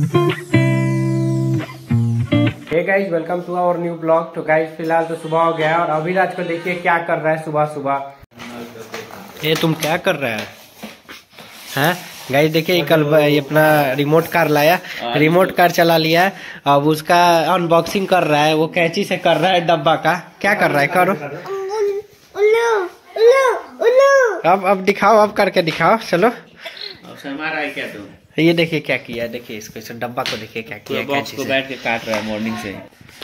Hey guys, welcome to our new blog. तो guys फिलहाल तो सुबह हो गया है और अभिराज को देखिए क्या कर रहा है सुबह सुबह। ये तुम क्या कर रहा है? हैं गाइस देखिए कल ये अपना रिमोट कार लाया, रिमोट कार चला लिया है। अब उसका अनबॉक्सिंग कर रहा है, वो कैंची से कर रहा है डब्बा का। क्या कर रहा है? करो अब दिखाओ, अब करके दिखाओ। चलो मारा है क्या तुम? ये देखिए क्या किया है, देखिए इसको, इस डब्बा को देखिए क्या किया है। बॉक्स को बैठ के काट रहा है मॉर्निंग से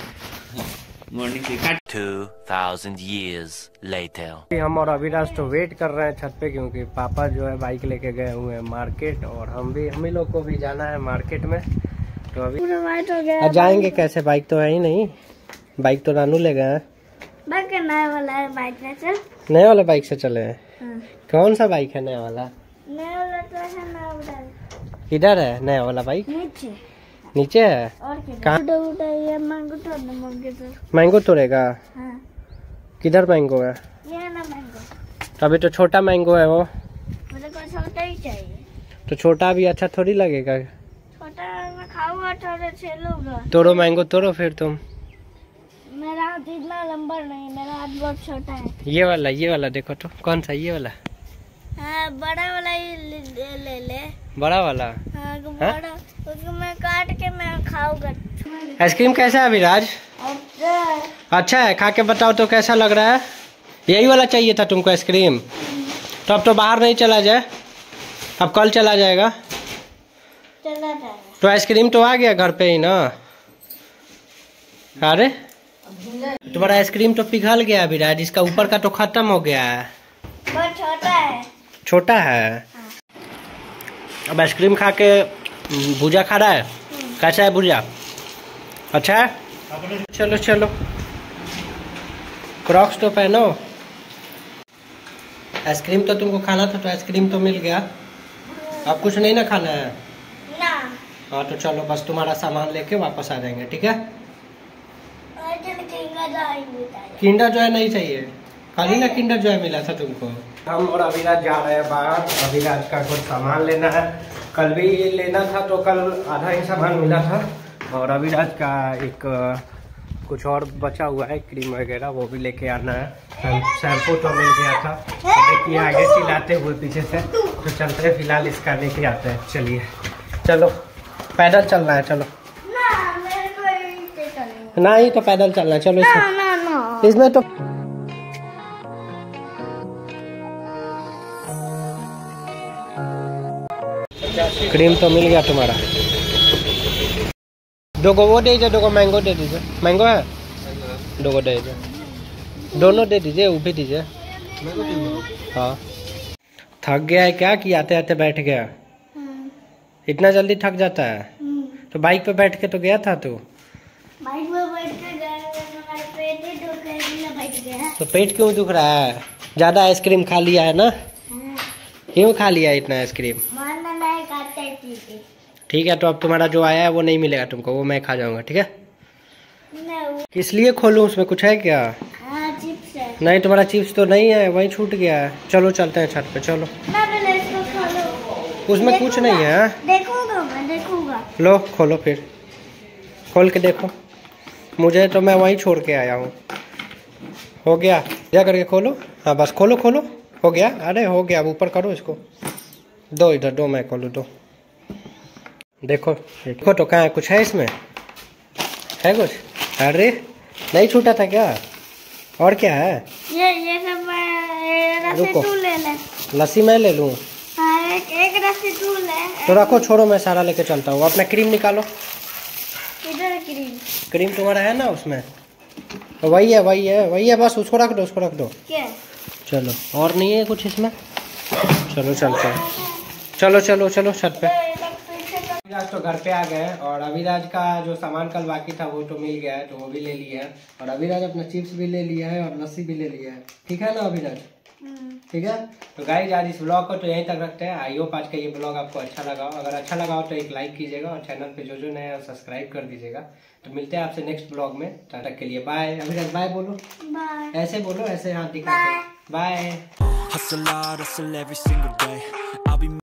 काट। 2000 years later हम और अभिराज तो वेट कर रहे हैं छत पे, क्योंकि पापा जो है बाइक लेके गए हुए हैं मार्केट, और हम ही लोग को भी जाना है मार्केट में। तो अभी जाएंगे कैसे? बाइक तो है ही नहीं, बाइक तो रानू ले गए हैं। नया वाला है बाइक से, नया वाला बाइक से चले हैं। कौन सा बाइक है नया वाला? नया वाला तो है, नया वाला इधर है नया वाला बाइक, नीचे है। और कहाँ? मैंगो तोड़ेगा? हाँ। किधर मैंगो है? ये ना मैंगो। तो अभी तो छोटा मैंगो है वो। मुझे को छोटा ही चाहिए। तो छोटा भी अच्छा थोड़ी लगेगा। छोटा मैं खाऊंगा, थोड़ा छेलूंगा। तोड़ो मैंगो, तोड़ो फिर तुम। मेरा हाथ इतना लंबा नहीं, मेरा हाथ बहुत छोटा है। ये वाला देखो तो, कौन सा? ये वाला? हाँ, बड़ा वाला ही ले। बड़ा वाला? हाँ, बड़ा, उसको मैं काट के मैं खाऊंगा। आइसक्रीम कैसा है अभिराज? अच्छा है, खा के बताओ तो कैसा लग रहा है। यही वाला चाहिए था तुमको आइसक्रीम? तो अब तो बाहर नहीं चला जाए, अब कल चला जाएगा। तो आइसक्रीम तो आ गया घर पे ही ना। अरे तुम्हारा आइसक्रीम तो पिघल गया अभिराज, इसका ऊपर का तो खत्म हो गया है। बहुत छोटा है। छोटा है? हाँ। अब आइसक्रीम खा के भुजा खा रहा है। कैसा है भुजा? अच्छा है? चलो चलो, क्रॉक्स तो पहनो। आइसक्रीम तो तुमको खाना था, तो आइसक्रीम तो मिल गया। अब कुछ नहीं ना खाना है ना। हाँ तो चलो, बस तुम्हारा सामान लेके वापस आ जाएंगे, ठीक है? किंडर जॉय नहीं चाहिए, खाली ना किंडर जॉय मिला था तुमको। हम और अभिराज जा रहे हैं बाहर, अभिराज का कुछ सामान लेना है। कल भी ये लेना था तो कल आधा ही सामान मिला था, और अभिराज का एक कुछ और बचा हुआ है, क्रीम वगैरह, वो भी लेके आना है। शैम्पू तो मिल गया था, देखिए आगे चिल्लाते हुए पीछे से, तो चलते हैं फिलहाल इसका लेके आते हैं। चलिए चलो, पैदल चलना है। चलो ना, ही तो पैदल चलना है। चलो इसमें तो क्रीम तो मिल गया तुम्हारा। दो को वो दे दीजिए, दो को मैंगो दे दीजिए। मैंगो है? दो को दे दीजिए, दोनों दे दीजिए, वो भी दीजिए। हाँ, थक गया है क्या कि आते आते बैठ गया? इतना जल्दी थक जाता है? तो बाइक पे बैठ के तो गया था तू। बाइक पे बैठ के गया, पेट ही दुख गया। तो पेट क्यों दुख रहा है? ज्यादा आइसक्रीम खा लिया है ना? क्यों खा लिया इतना आइसक्रीम? ठीक है, तो अब तुम्हारा जो आया है वो नहीं मिलेगा तुमको, वो मैं खा जाऊंगा, ठीक है? किस लिए खोलूं, उसमें कुछ है क्या? चिप्स है। नहीं, तुम्हारा चिप्स तो नहीं है, वहीं छूट गया है। चलो चलते हैं छत पे, चलो। उसमें कुछ नहीं है। देखूंगा, मैं देखूंगा। लो खोलो, फिर खोल के देखो। मुझे तो, मैं वहीं छोड़ के आया हूँ। हो गया, क्या करके खोलो। हाँ बस खोलो खोलो, हो गया। अरे हो गया, अब ऊपर करो इसको। दो इधर, दो मैं खोलूँ, दो। देखो देखो तो, कहाँ कुछ है इसमें? है कुछ? अरे नहीं छूटा था क्या? और क्या है? ये सब रस्सी तू ले ले। लस्सी मैं ले लूँ? हाँ, एक रस्सी तू ले। तो रखो, छोड़ो, मैं सारा लेके चलता हूँ। अपना क्रीम निकालो। इधर क्रीम। क्रीम तुम्हारा है ना उसमें? वही है वही है वही है, बस उसको रख दो, उसको रख दो। क्या? चलो, और नहीं है कुछ इसमें? चलो चलते हैं, चलो चलो चलो छत पे। अभिराज तो घर पे आ गए, और अभिराज का जो सामान कल बाकी था वो तो मिल गया है, तो वो भी ले लिया है। और अभिराज अपना चिप्स भी ले लिया है और लस्सी भी ले लिया है। ठीक है ना अभिराज? ठीक है। तो गाइस आज इस ब्लॉग को तो यहीं तक रखते हैं। आई होप आज का ये ब्लॉग आपको अच्छा लगा हो। अगर अच्छा लगा हो तो एक लाइक कीजिएगा, और चैनल पे जो नया है सब्सक्राइब कर दीजिएगा। तो मिलते हैं आपसे नेक्स्ट ब्लॉग में, तब तक के लिए बाय। अभिराज बाय बोलो। बाय। ऐसे बोलो, ऐसे हाथ दिखा। Bye. hustle hard, hustle every single day